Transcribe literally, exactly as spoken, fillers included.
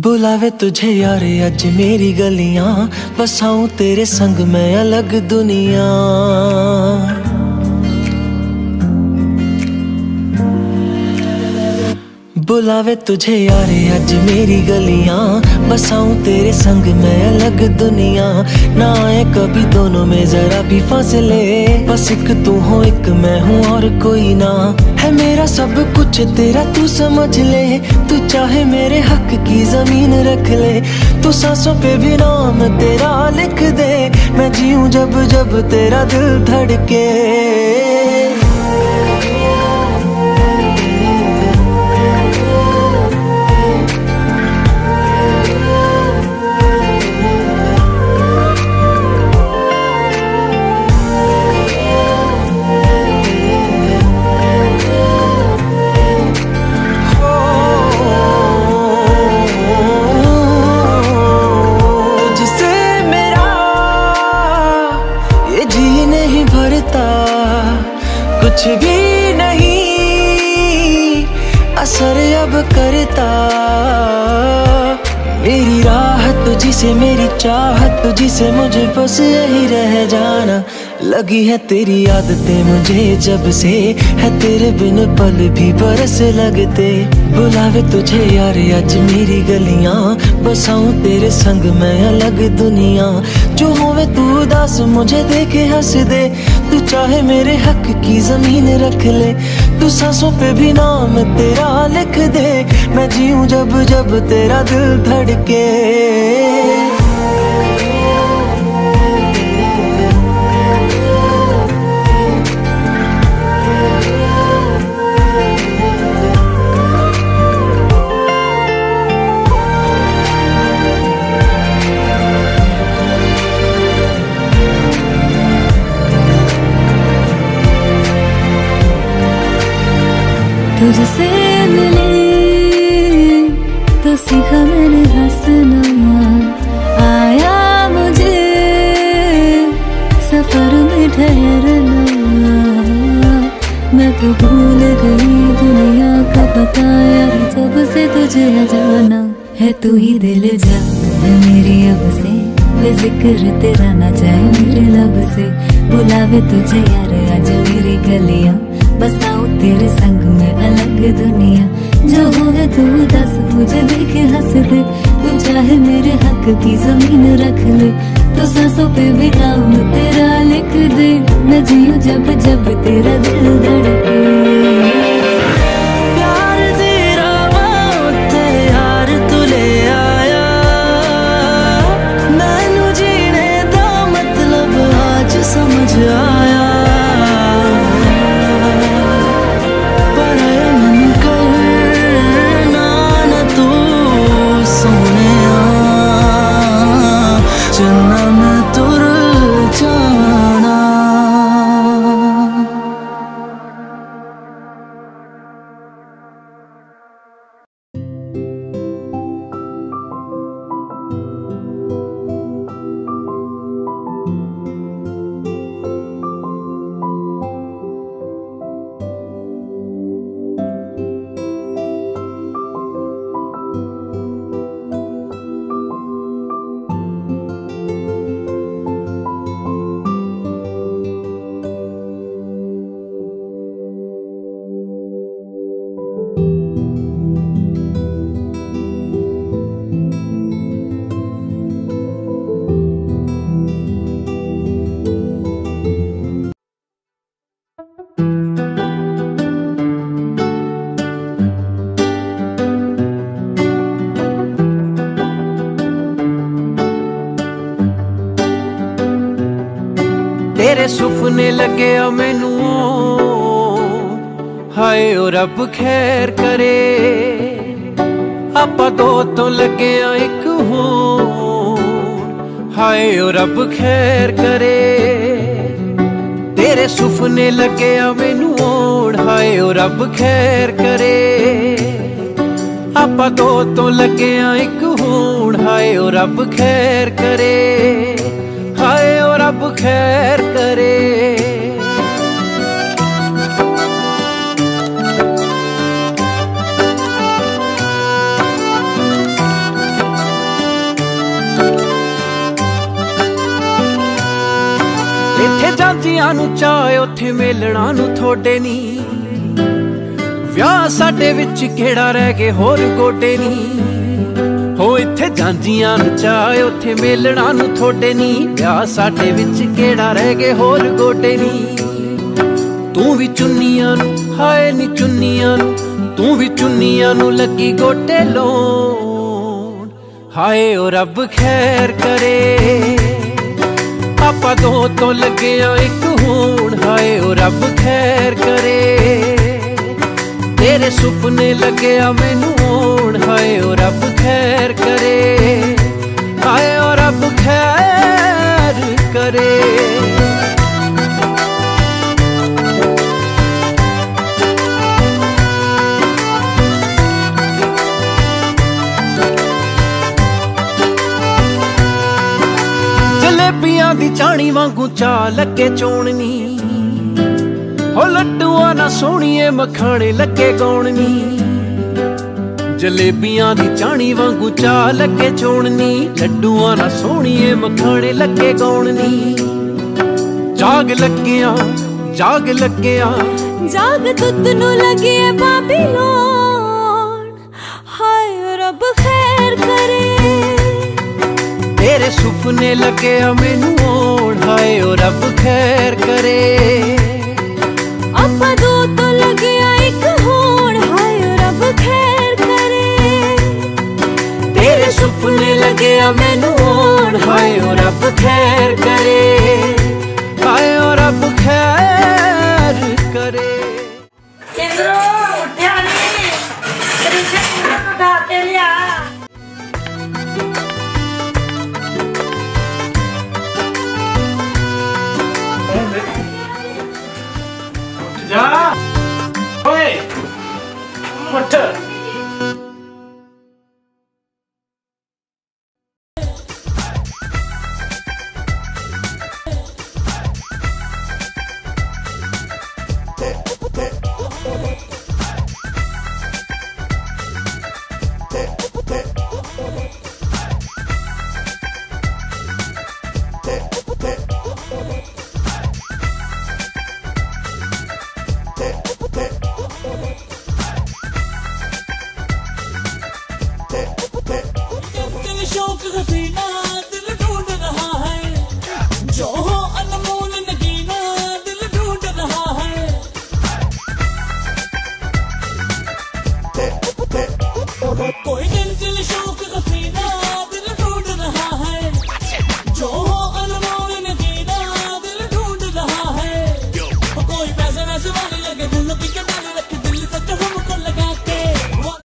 बुलावे तुझे यार अज मेरी गलियां, बसाऊं तेरे संग मैं अलग दुनिया। बुलावे तुझे यार अज मेरी गलियां, बसाऊं तेरे संग मैं अलग दुनिया। ना आए कभी दोनों में जरा भी फासले, बस एक तू हो एक मैं हूँ और कोई ना। है मेरा सब कुछ तेरा तू समझ ले, तू चाहे मेरे हक की जमीन रख ले। तू सांसों पे भी नाम तेरा लिख दे, मैं जीऊं जब जब तेरा दिल धड़के। कुछ भी नहीं असर अब करता, मेरी राह तुझी से मेरी चाहत तुझी से, मुझे बस यही रह जाना। लगी है तेरी आदतें मुझे जब से, है तेरे बिन पल भी बरस लगते। बुलावे तुझे यार आज मेरी गलियां, बसाऊं तेरे संग मैं अलग दुनिया। जो होवे तू उदास मुझे देखे हंस दे, तू चाहे मेरे हक की जमीन रख ले। तू सांसों पे भी नाम तेरा लिख दे, मैं जीऊं जब जब तेरा दिल धड़के। तुझसे मिली तो सीखा मैंने हंसना, आया मुझे सफर में ठहरना। मैं तो भूल गई दुनिया का पता यार, जब से तुझे जाना है। तू ही दिल जा है मेरी अब से, बेजिक्र तेरा ना जाए मेरे लब से। बुलावे तुझे यार आज मेरी गलियां, बसाऊं तेरे संग में अलग दुनिया। जो होवे तू दस मुझे देखे हंस दे, तू चाहे मेरे हक की जमीन रख ले। तो सांसों पे भी नाम तेरा लिख दे, मैं जीऊं जब जब तेरा दिल धड़के। प्यार तेरा वास्ते यार तू ले आया, मैनू जीने दा मतलब आज समझ आया। तेरे सुपने लगे आ मैनू, हाय ओ रब खैर करे। आपा दो तो लगे आ एक होर, हाय ओ रब खैर करे। तेरे सुपने लगे आ मैनू ओढ़, हाय ओ रब खैर करे। आपा दो तो लगे आ एक होर, हाय ओ रब खैर करे। हाय ओ रब खैर करे। ਜਾਂਜੀਆਂ ਨੂੰ ਚਾਹ ਉੱਥੇ ਮੇਲਣਾ ਨੂੰ ਥੋੜੇ ਨੀ ਵਿਆਹ ਸਾਡੇ ਵਿੱਚ ਕਿਹੜਾ ਰਹਿ ਗਏ ਹੋਰ ਗੋਡੇ ਨੀ ਹੋ ਇੱਥੇ ਜਾਂਜੀਆਂ ਨੂੰ ਚਾਹ ਉੱਥੇ ਮੇਲਣਾ ਨੂੰ ਥੋੜੇ ਨੀ ਵਿਆਹ ਸਾਡੇ ਵਿੱਚ ਕਿਹੜਾ ਰਹਿ ਗਏ ਹੋਰ ਗੋਡੇ ਨੀ ਤੂੰ ਵੀ ਚੁੰਨੀਆਂ ਨੂੰ ਹਾਏ ਨੀ ਚੁੰਨੀਆਂ ਨੂੰ ਤੂੰ ਵੀ ਚੁੰਨੀਆਂ ਨੂੰ ਲੱਗੀ ਗੋਟੇ ਲਾਉਣ ਹਾਏ ਓ ਰੱਬ ਖੈਰ ਕਰੇ ਆਪਾਂ ਦੋ ਤੋਂ ਲੱਗਿਆ ਇੱਕ ਹੋਣ ਹਾਏ ਓ ਰੱਬ ਖੈਰ ਕਰੇ तेरे सुपने लगे मैनू होण हाय ओ रब खैर करे हाय ओ रब खैर करे जलेबियां दी चाणी वांगू चा लगे चोणनी हो लड्डूआ ना सोहणीए मखाने लगे गौणनी जलेबियां दी चाणी वांगू चा लगे चोणनी लड्डूआ ना सोहणीए मखाने लगे गौणनी जाग लग्गिया जाग लग्गिया जाग तुत नू लगे बाबीलोन हाय रब खैर करे तेरे सुपने लगे मैनू होण हाय ओ रब खैर करे ਆਪਾਂ ਦੋ ਤੋਂ ਲੱਗਿਆ ਇੱਕ ਹੋਣ ਹਾਏ ਰੱਬ ਖੈਰ ਕਰੇ ਤੇਰੇ ਸੁਪਨੇ ਲੱਗਿਆ ਮੈਨੂੰ ਹੋਣ ਹਾਏ ਰੱਬ ਖੈਰ ਕਰੇ ਹਾਏ ਰੱਬ ਖੈਰ ਕਰੇ ਇੰਦਰੋ ਉੱਠਿਆ ਨਹੀਂ ਕ੍ਰਿਸ਼ਨ ਨੂੰ ਉਠਾ ਕੇ ਲਿਆ जा ओए उठ शौक हसीना दिल ढूंढ रहा है जो हो अनमोल नगीना दिल ढूंढ रहा है कोई